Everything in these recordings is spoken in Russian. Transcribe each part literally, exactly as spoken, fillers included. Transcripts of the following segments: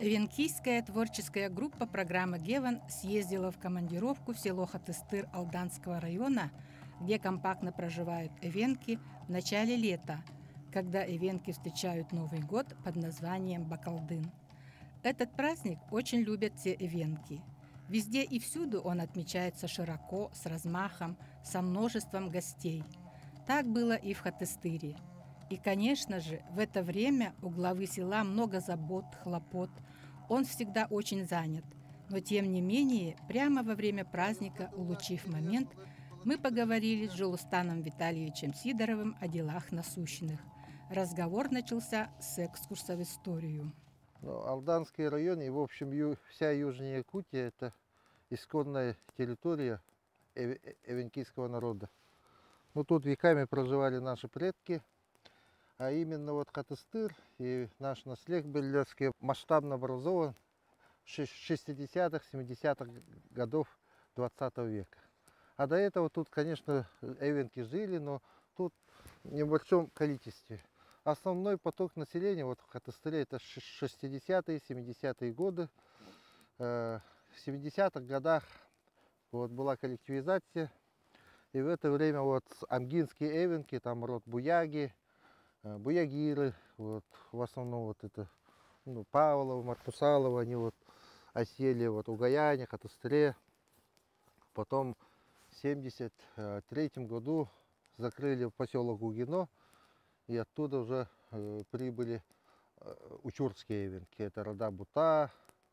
Эвенкийская творческая группа программы «Геван» съездила в командировку в село Хатыстыр Алданского района, где компактно проживают эвенки, в начале лета, когда эвенки встречают Новый год под названием Бакалдын. Этот праздник очень любят все эвенки. Везде и всюду он отмечается широко, с размахом, со множеством гостей. Так было и в Хатыстыре. И, конечно же, в это время у главы села много забот, хлопот. Он всегда очень занят. Но, тем не менее, прямо во время праздника, улучив момент, мы поговорили с Жолустаном Витальевичем Сидоровым о делах насущных. Разговор начался с экскурса в историю. Ну, Алданский район и, в общем, ю, вся Южная Якутия – это исконная территория эв, эвенкийского народа. Ну, тут веками проживали наши предки, а именно вот Хатыстыр и наш наследник Беллёцкий масштабно образован с шестидесятых семидесятых годов двадцатого века. А до этого тут, конечно, эвенки жили, но тут в небольшом количестве. Основной поток населения вот в Хатыстыре это шестидесятые семидесятые годы. В семидесятых годах вот была коллективизация, и в это время вот амгинские эвенки, там род Буяги, Буягиры, вот в основном вот это ну, Павлова, Маркусалова, они вот осели вот в Гаяне, Хатыстыре. Потом в семьдесят третьем году закрыли поселок Гугино, и оттуда уже э, прибыли э, учурские эвенки. Это рода Бута,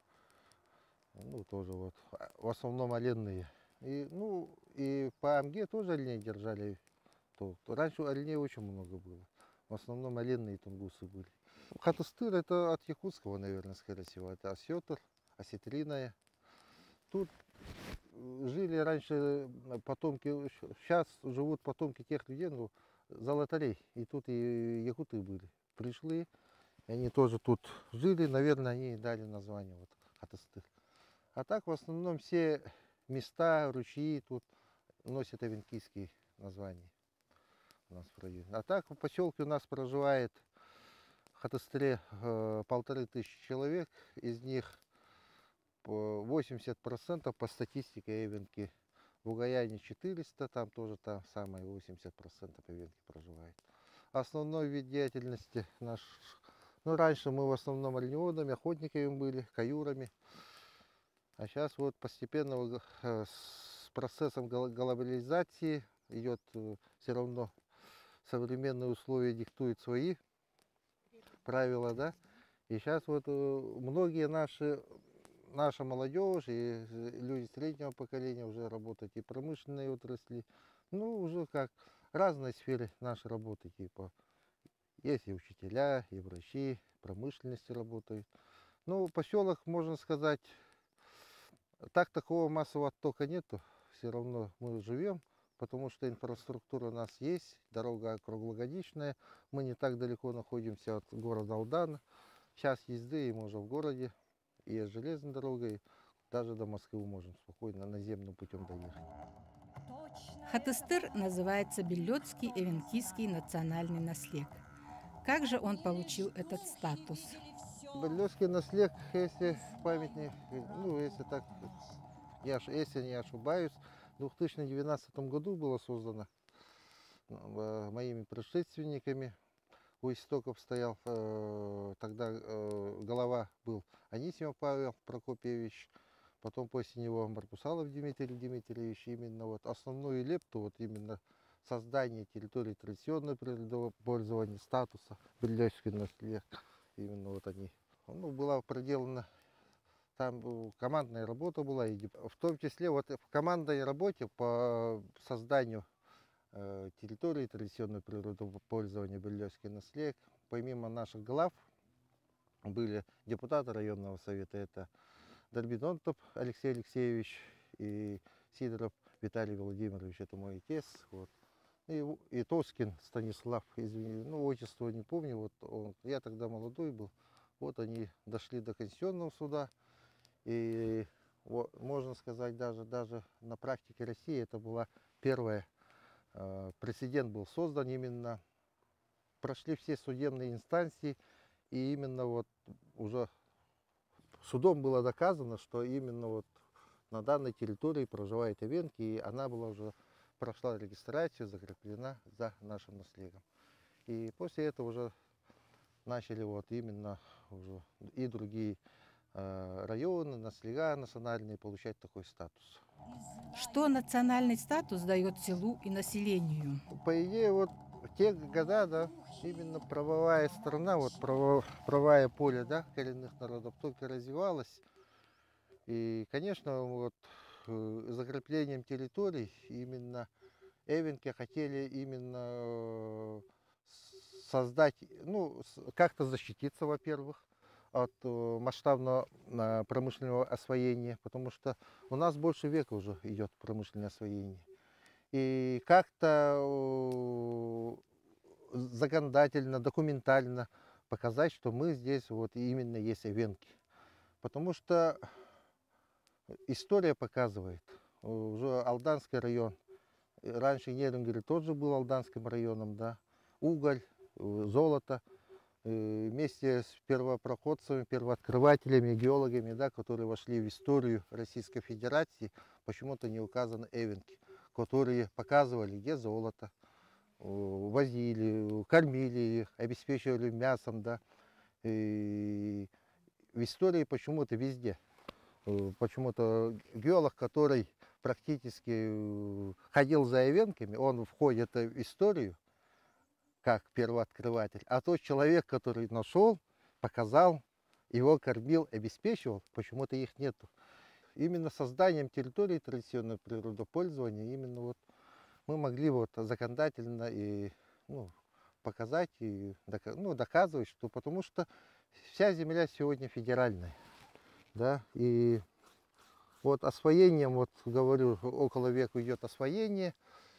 ну тоже вот, в основном оленные. И, ну, и по Амге тоже оленей держали. То, то раньше оленей очень много было. В основном оленные тунгусы были. Хатыстыр это от якутского, наверное, скорее всего. Это осетр, осетриная. Тут жили раньше потомки, сейчас живут потомки тех людей, ну, золотарей. И тут и якуты были. Пришли, и они тоже тут жили. Наверное, они дали название вот Хатыстыр. А так в основном все места, ручьи тут носят эвенкийские названия у нас в районе. А так в поселке у нас проживает в Хатыстыре э, полторы тысячи человек. Из них восемьдесят процентов по статистике эвенки. В Угаяне четыреста, там тоже там самое восемьдесят процентов эвенки проживает. Основной вид деятельности наш, ну раньше мы в основном оленеводами, охотниками были, каюрами. А сейчас вот постепенно с процессом глобализации идет все равно современные условия диктуют свои правила, да. И сейчас вот многие наши наша молодежь и люди среднего поколения уже работают и в промышленной отрасли, ну уже как разные сферы нашей работы, типа есть и учителя, и врачи, в промышленности работают. Ну, поселок, можно сказать, так такого массового оттока нету, все равно мы живем, потому что инфраструктура у нас есть, дорога круглогодичная, мы не так далеко находимся от города Алдана, час езды и мы уже в городе. И есть железной дорогой, даже до Москвы можем спокойно наземным путем доехать. Хатыстыр называется Беллёцкий эвенкийский национальный наследник. Как же он получил этот статус? Беллёцкий наследник, если памятник, ну если так, я, если не ошибаюсь, в две тысячи двенадцатом году было создано моими предшественниками. У истоков стоял, тогда глава был Анисимов Павел Прокопьевич, потом после него Маркусалов Дмитрий Дмитриевич. Именно вот основную лепту, вот именно создание территории традиционного природного пользования, статуса Беллёцкий наследник, именно вот они. Ну, была проделана, там командная работа была, и в том числе вот в командной работе по созданию территории традиционного природного пользования Беллёцкий наследник. Помимо наших глав были депутаты районного совета, это Дорбидонтов Алексей Алексеевич и Сидоров Виталий Владимирович, это мой отец. Вот. И, и Тоскин Станислав, извини, ну отчество не помню, вот он, я тогда молодой был. Вот они дошли до Конституционного суда, и вот, можно сказать, даже, даже на практике России это была первая. Прецедент был создан именно, прошли все судебные инстанции, и именно вот уже судом было доказано, что именно вот на данной территории проживает эвенки, и она была уже прошла регистрацию, закреплена за нашим наследием. И после этого уже начали вот именно уже и другие э, районы, наслега национальные получать такой статус. Что национальный статус дает селу и населению? По идее, вот в те года, да, именно правовая сторона, вот право, правое поле, да, коренных народов только развивалась. И, конечно, вот э, закреплением территорий именно эвенки хотели именно э, создать, ну, с- как-то защититься, во-первых, от э, масштабного э, промышленного освоения, потому что у нас больше века уже идет промышленное освоение. И как-то э, законодательно, документально показать, что мы здесь вот именно есть эвенки. Потому что история показывает, э, уже Алданский район, э, раньше Нерюнгери тоже был Алданским районом, да, уголь, э, золото, э, вместе с первопроходцами, первооткрывателями, геологами, да, которые вошли в историю Российской Федерации, почему-то не указаны эвенки, которые показывали, где золото, э, возили, кормили их, обеспечивали мясом, да, и в истории почему-то везде. Э, Почему-то геолог, который практически э, ходил за эвенками, он входит в историю как первооткрыватель. А тот человек, который нашел, показал, его кормил, обеспечивал, почему-то их нету. Именно созданием территории традиционного природопользования именно вот мы могли вот законодательно и ну, показать и дока- ну, доказывать, что потому что вся земля сегодня федеральная. Да, и вот освоением, вот говорю, около века идет освоение.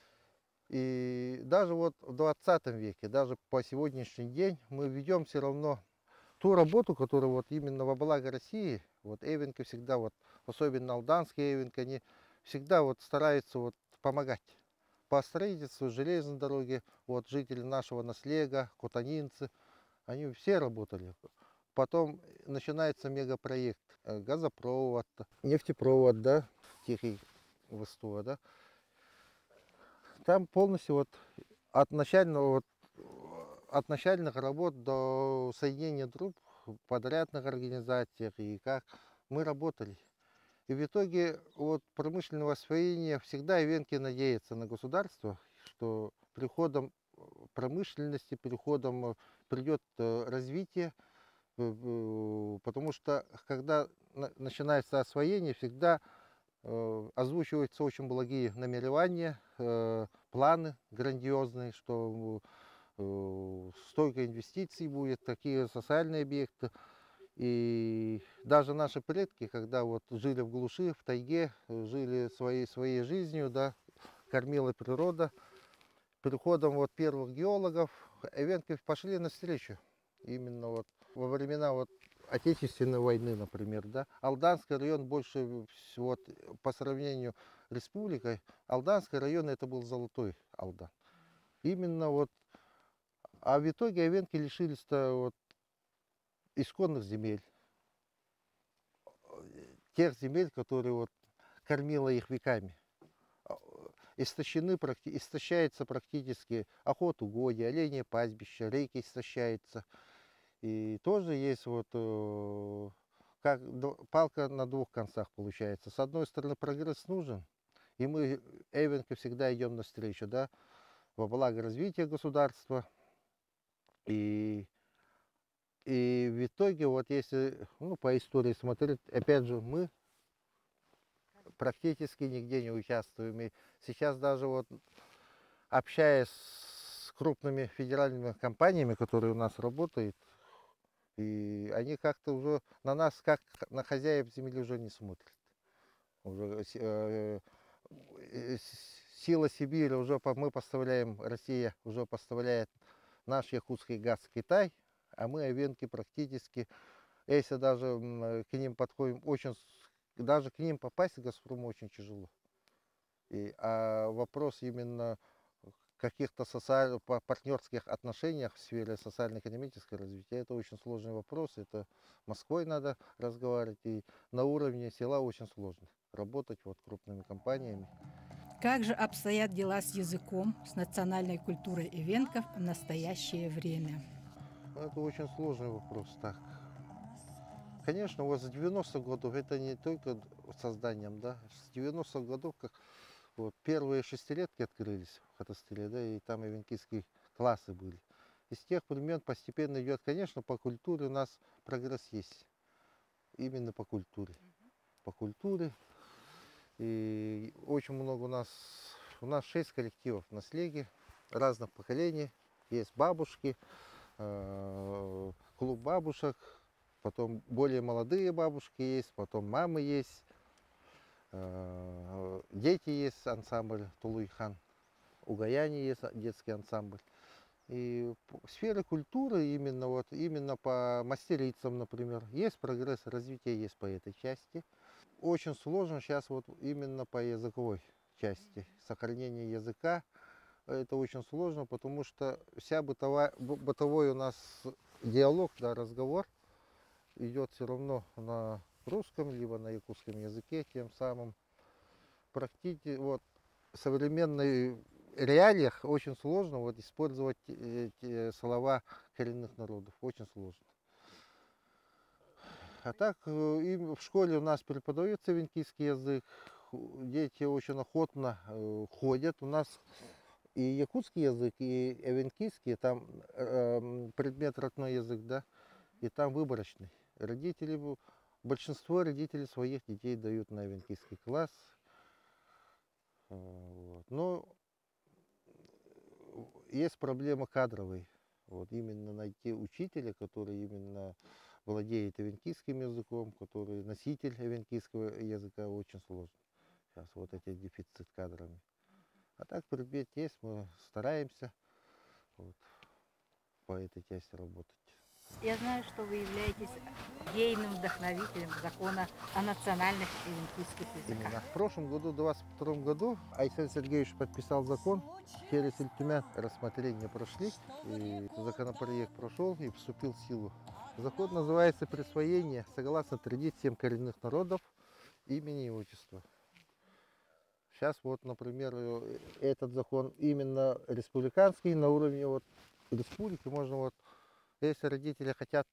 И даже вот в двадцатом веке, даже по сегодняшний день мы ведем все равно ту работу, которая вот именно во благо России. Вот эвенки всегда, вот, особенно алданские эвенки, они всегда вот стараются вот помогать. По строительству железной дороги, вот жители нашего наслега, кутанинцы, они все работали. Потом начинается мегапроект, э, газопровод, нефтепровод, да, Тихий Восток, да. Там полностью вот от начального вот, от начальных работ до соединения труб в подрядных организациях и как мы работали. И в итоге вот промышленного освоения всегда эвенки надеются на государство, что приходом промышленности, приходом придет э, развитие, э, э, потому что когда на- начинается освоение, всегда э, озвучиваются очень благие намеревания, э, планы грандиозные, что э, столько инвестиций будет, такие социальные объекты. И даже наши предки, когда вот жили в глуши, в тайге, э, жили своей, своей жизнью, да, кормила природа, приходом вот первых геологов, эвенки пошли навстречу. Именно вот во времена вот Отечественной войны, например, да, Алданский район больше вот по сравнению с республикой, Алданский район это был золотой Алдан. Именно вот, а в итоге эвенки лишились-то вот исконных земель, тех земель, которые вот кормила их веками. А, Истощены, практи- истощается практически охот, угодья, оленье пастбище, реки истощаются. И тоже есть вот э, как дв- палка на двух концах получается. С одной стороны прогресс нужен, и мы эвенки всегда идем навстречу, да, во благо развития государства. И, и в итоге, вот если ну, по истории смотреть, опять же, мы практически нигде не участвуем. И сейчас даже вот общаясь с крупными федеральными компаниями, которые у нас работают, и они как-то уже на нас, как на хозяев земли, уже не смотрят. Уже э, э, сила Сибири уже по- мы поставляем, Россия уже поставляет наш якутский газ в Китай, а мы овенки практически, если даже м, к ним подходим, очень, с- даже к ним попасть Газпрому очень тяжело. И, а вопрос именно каких-то социально партнерских отношениях в сфере социально-экономического развития. Это очень сложный вопрос. Это Москвой надо разговаривать. И на уровне села очень сложно работать вот крупными компаниями. Как же обстоят дела с языком, с национальной культурой эвенков в настоящее время? Это очень сложный вопрос. Так. Конечно, вот с девяностых годов, это не только созданием, да, с девяностых годов, как вот первые шестилетки открылись в Хатастыре, да, и там эвенкийские классы были. И с тех времен постепенно идет, конечно, по культуре у нас прогресс есть. Именно по культуре. По культуре. И очень много у нас, у нас шесть коллективов на слеге разных поколений. Есть бабушки, э, клуб бабушек, потом более молодые бабушки есть, потом мамы есть, э, дети есть, ансамбль Тулуйхан, у Гаяне есть детский ансамбль. И в сфере культуры именно, вот, именно по мастерицам, например, есть прогресс, развитие есть по этой части. Очень сложно сейчас вот именно по языковой части. Сохранение языка, это очень сложно, потому что вся бытовая, бытовой у нас диалог, да, разговор идет все равно на русском, либо на якутском языке, тем самым практически вот в современной реалиях очень сложно вот использовать эти слова коренных народов, очень сложно. А так и в школе у нас преподается эвенкийский язык, дети очень охотно ходят. У нас и якутский язык, и эвенкийский, там э, предмет родной язык, да, и там выборочный. Родители, большинство родителей своих детей дают на эвенкийский класс. Вот. Но есть проблема кадровой. Вот именно найти учителя, который именно владеет эвенкийским языком, который носитель эвенкийского языка, очень сложно. Сейчас вот эти дефицит кадрами. А так предмет есть, мы стараемся вот, по этой части работать. Я знаю, что вы являетесь идейным вдохновителем закона о национальных эвенкийских языках. Именно. В прошлом году, в двадцать втором году, Айсен Сергеевич подписал закон. Через Ильтюмян рассмотрение прошли, и законопроект прошел и вступил в силу. Закон называется «Присвоение согласно традициям коренных народов имени и отчества». Сейчас вот, например, этот закон именно республиканский, на уровне вот республики можно вот, если родители хотят,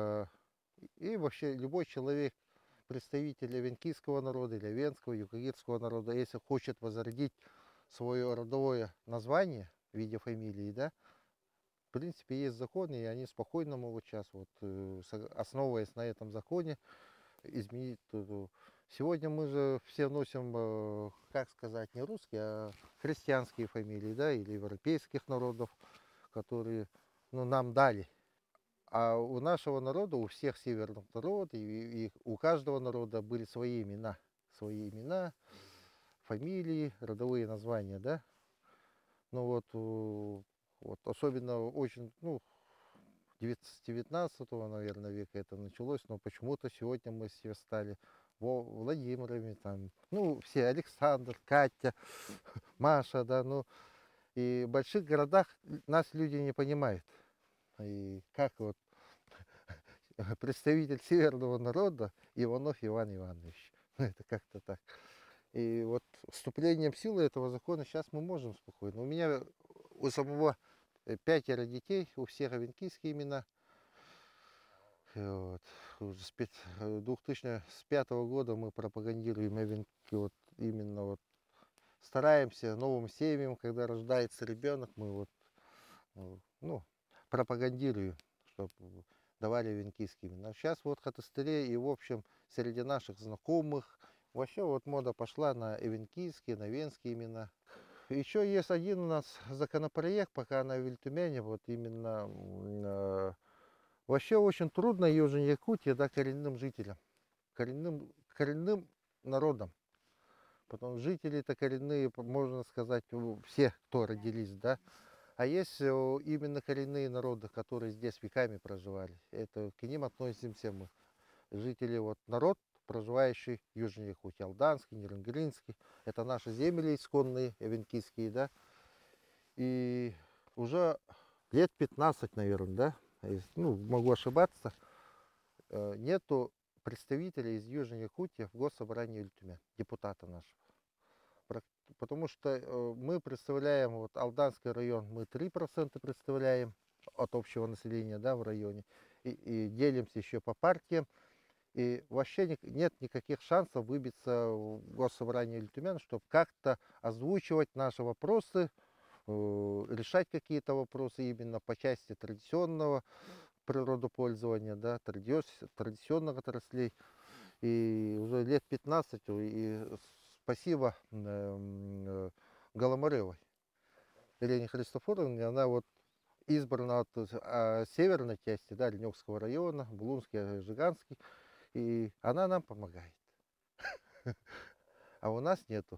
и вообще любой человек, представитель эвенкийского народа или венского, юкагирского народа, если хочет возродить свое родовое название в виде фамилии, да, в принципе, есть законы, и они спокойно могут сейчас, вот, основываясь на этом законе, изменить. Сегодня мы же все носим, как сказать, не русские, а христианские фамилии, да, или европейских народов, которые, ну, нам дали. А у нашего народа, у всех северных народов, и, и у каждого народа были свои имена, свои имена, фамилии, родовые названия, да. Ну вот, вот особенно очень, ну, девятнадцатого, наверное, века это началось, но почему-то сегодня мы все стали Владимирами, там, ну, все, Александр, Катя, Маша, да, ну, и в больших городах нас люди не понимают. И как вот представитель северного народа Иванов Иван Иванович. Ну, это как-то так. И вот вступлением в силу этого закона сейчас мы можем спокойно. У меня у самого пятеро детей, у всех эвенкийские имена. Вот. С две тысячи пятого года мы пропагандируем эвенки, вот именно вот стараемся новым семьям, когда рождается ребенок, мы вот, ну, пропагандируем, чтобы давали эвенкийские имена. Сейчас вот в Хатастыре и в общем среди наших знакомых вообще вот мода пошла на эвенкийские, на венские имена. Еще есть один у нас законопроект, пока на Вильтюмяне, вот именно э, вообще очень трудно Южной Якутии, да, коренным жителям, коренным, коренным народам. Потом жители-то коренные, можно сказать, все, кто родились, да. А есть именно коренные народы, которые здесь веками проживали. Это к ним относимся мы. Жители, вот народ, проживающий в Южной Якутии, Алданский, Нерангринский. Это наши земли исконные, эвенкийские, да. И уже лет пятнадцать, наверное, да, если- ну, могу ошибаться, э, нету представителей из Южной Якутии в Госсобрании Юльтюмен, депутата нашего. Прак- Потому что э, мы представляем, вот Алданский район, мы три процента представляем от общего населения, да, в районе, и, и делимся еще по партиям. И вообще ни- нет никаких шансов выбиться в Госсобрание Юльтюмен, чтобы как-то озвучивать наши вопросы, э, решать какие-то вопросы именно по части традиционного природопользования, да, традиос- традиционных отраслей. И уже лет пятнадцать, и спасибо эм, э, Голомаревой Елене Христофоровне, она вот избрана от а, северной части, да, Ленёкского района, Булунский, Жиганский, и она нам помогает, а у нас нету.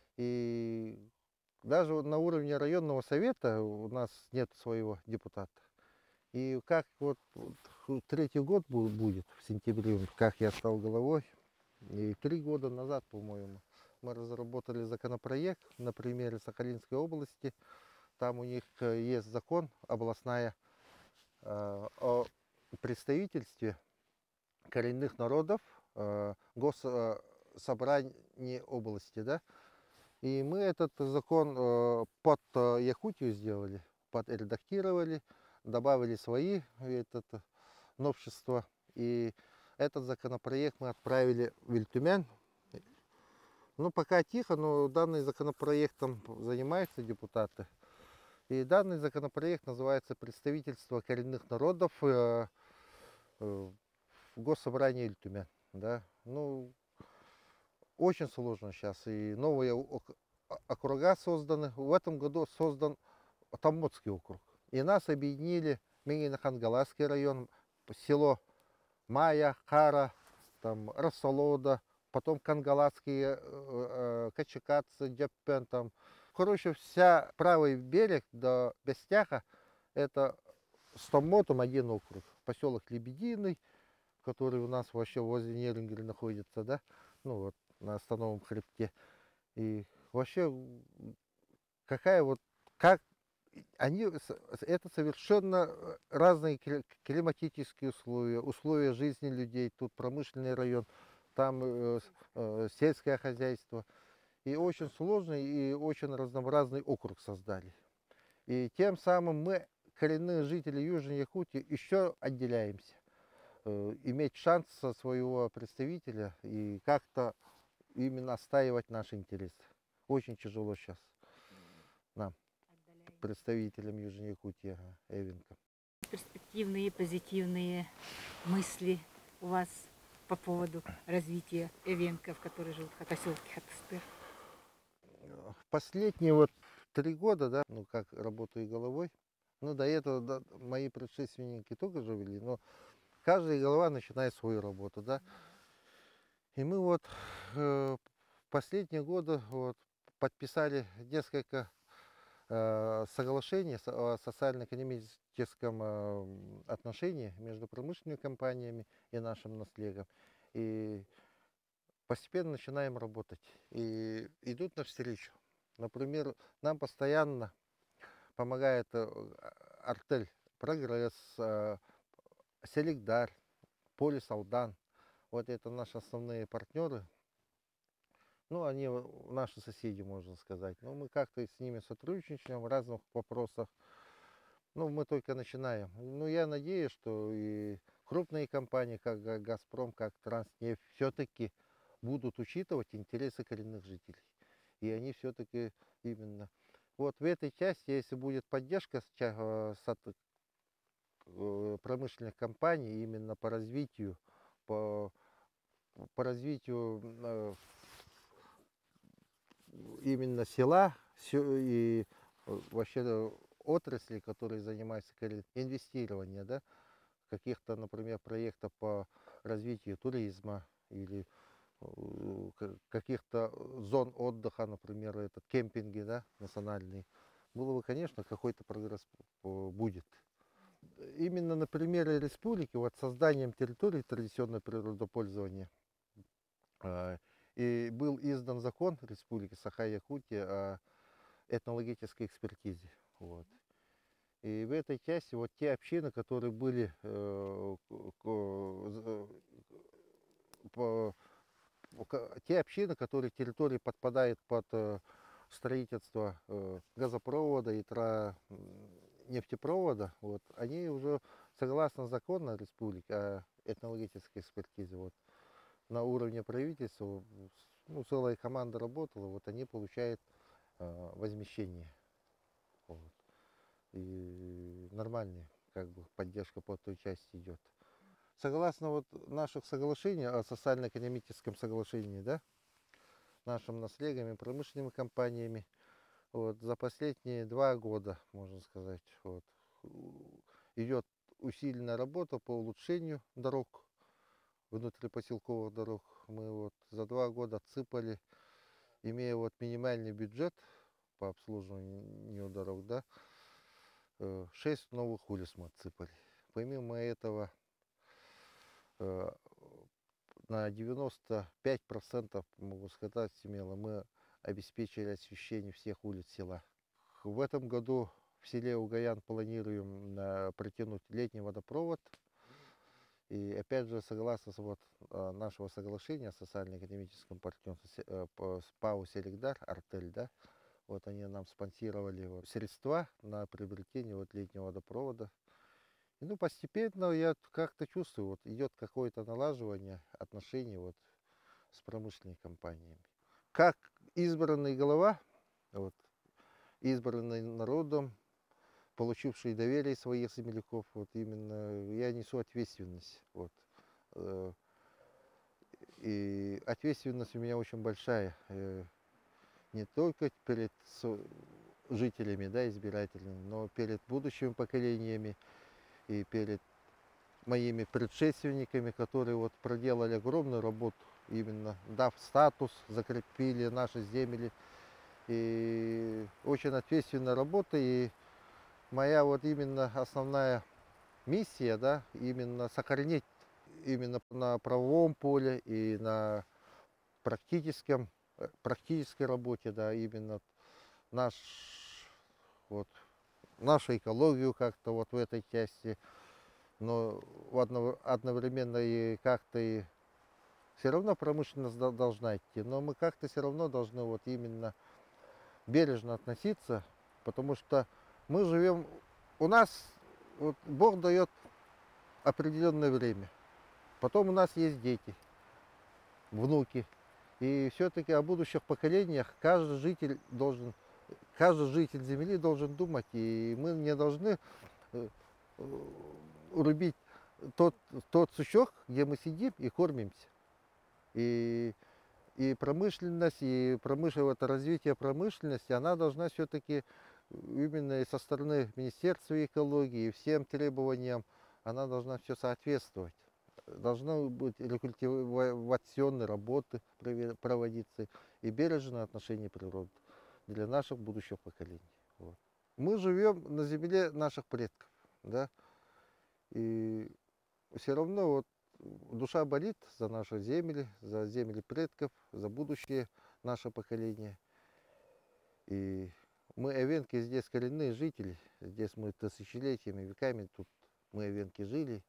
И даже вот на уровне районного совета у нас нет своего депутата. И как вот, вот третий год бу- будет в сентябре, как я стал головой, и три года назад, по-моему, мы разработали законопроект на примере Сахалинской области. Там у них э, есть закон областная э, о представительстве коренных народов э, госсобрании области, да. И мы этот закон э, под э, Якутию сделали, подредактировали, добавили свои этот, новшества. И этот законопроект мы отправили в Вильтюмян. Ну, пока тихо, но данный законопроектом занимаются депутаты. И данный законопроект называется «Представительство коренных народов э, э, в Госсобрании Вильтюмян». Да? Ну, очень сложно сейчас. И новые ок- о- округа созданы. В этом году создан Таммотский округ. И нас объединили Мингино-Хангаласский район, село Мая, Хара, там, Рассолода, потом Кангаласские, э, э, Качакацы, Дяппен, там. Короче, вся правый берег до Бестяха, это с Томмотом один округ. Поселок Лебединый, который у нас вообще возле Нерингеля находится, да, ну вот, на Становом хребте. И вообще, м, какая вот, как они, с- это совершенно э, разные кли- климатические условия, условия жизни людей. Тут промышленный район, там э, с- э, сельское хозяйство. И очень сложный и очень разнообразный округ создали. И тем самым мы, коренные жители Южной Якутии, еще отделяемся. Э, Иметь шанс со своего представителя и как-то именно отстаивать наши интересы. Очень тяжело сейчас нам, представителям Южной Якутии, ага, Эвенка. Перспективные, позитивные мысли у вас по поводу развития эвенков, которые живут в поселке Хатыстыр? Последние вот три года, да, ну как работаю головой. Ну до этого да, мои предшественники тоже жили, но каждая голова начинает свою работу, да. И мы вот э, последние годы вот подписали несколько э, соглашений со- о социально-экономическом э, отношении между промышленными компаниями и нашим наследием. И постепенно начинаем работать. И идут навстречу. Например, нам постоянно помогает э, артель «Прогресс», э, «Селигдар», «Полис Алдан». Вот это наши основные партнеры. Ну, они в- наши соседи, можно сказать. Но мы как-то с ними сотрудничаем в разных вопросах. Ну, мы только начинаем. Ну, я надеюсь, что и крупные компании, как Га- «Газпром», как «Транснефть», все-таки будут учитывать интересы коренных жителей. И они все-таки именно... Вот в этой части, если будет поддержка с ча- э, с от- э, промышленных компаний именно по развитию, по, по развитию э, именно села сё- и э, вообще э, отрасли, которые занимаются корен- инвестированием, да, каких-то, например, проектов по развитию туризма или э, ка- каких-то зон отдыха, например, это кемпинги, да, национальные, было бы, конечно, какой-то прогресс э, будет. Именно на примере республики, вот созданием территории традиционного природопользования, а, и был издан закон Республики Саха-Якутия о этнологической экспертизе. Вот. И в этой части вот те общины, которые были э, ко- по- ка- те общины, которые территории подпадают под э, строительство э, газопровода и тра- м, нефтепровода, вот, они уже согласно закону республики о этнологической экспертизе, вот, на уровне правительства, в- ну, целая команда работала, вот они получают э, возмещение. Вот. И нормальная как бы поддержка по той части идет. Согласно вот наших соглашений о социально-экономическом соглашении, да, нашим наследием и промышленными компаниями, вот, за последние два года, можно сказать, вот, идет усиленная работа по улучшению дорог, внутрипоселковых дорог. Мы вот за два года отсыпали, имея вот минимальный бюджет по обслуживанию дорог, да, э, шесть новых улиц мы отсыпали. Помимо этого, э, на девяносто пять процентов, могу сказать смело, мы обеспечили освещение всех улиц села. В этом году в селе Угаян планируем э, протянуть летний водопровод. И опять же, согласно вот, э, нашего соглашения о социально-экономическом партнерстве э, по- с ПАО «Селигдар», «Артель», да, вот они нам спонсировали вот средства на приобретение вот летнего водопровода. И, ну, постепенно я как-то чувствую, вот идет какое-то налаживание отношений вот с промышленными компаниями. Как избранный глава, вот, избранный народом, получивший доверие своих земляков, вот именно я несу ответственность. Вот. э, И ответственность у меня очень большая. э, Не только перед со- жителями, да, избирателями, но перед будущими поколениями и перед моими предшественниками, которые вот проделали огромную работу, именно дав статус, закрепили наши земли. И очень ответственная работа. И моя вот именно основная миссия, да, именно сохранить именно на правовом поле и на практическом, э, практической работе, да, именно наш, вот, нашу экологию как-то вот в этой части, но одно- одновременно и как-то и все равно промышленность до- должна идти, но мы как-то все равно должны вот именно бережно относиться, потому что мы живем, у нас вот Бог дает определенное время, потом у нас есть дети, внуки, и все-таки о будущих поколениях каждый житель должен, каждый житель Земли должен думать, и мы не должны э, э, рубить тот, тот сучок, где мы сидим и кормимся. И, и промышленность, и промышленное, это развитие промышленности, она должна все-таки именно и со стороны Министерства экологии, и всем требованиям, она должна все соответствовать. Должны быть рекультивационные работы проводиться и бережное отношение природы для наших будущих поколений. Вот. Мы живем на земле наших предков, да, и все равно вот душа болит за наши земли, за земли предков, за будущее наше поколение. И мы, эвенки, здесь коренные жители, здесь мы тысячелетиями, веками тут мы, эвенки, жили.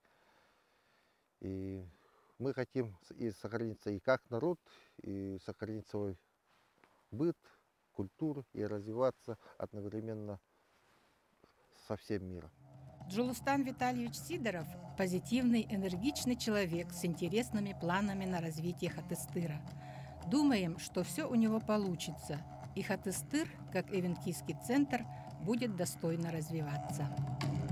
И мы хотим и сохраниться и как народ, и сохранить свой быт, культуру, и развиваться одновременно со всем миром. Джулустан Витальевич Сидоров – позитивный, энергичный человек с интересными планами на развитие Хатыстыра. Думаем, что все у него получится, и Хатыстыр, как эвенкийский центр, будет достойно развиваться.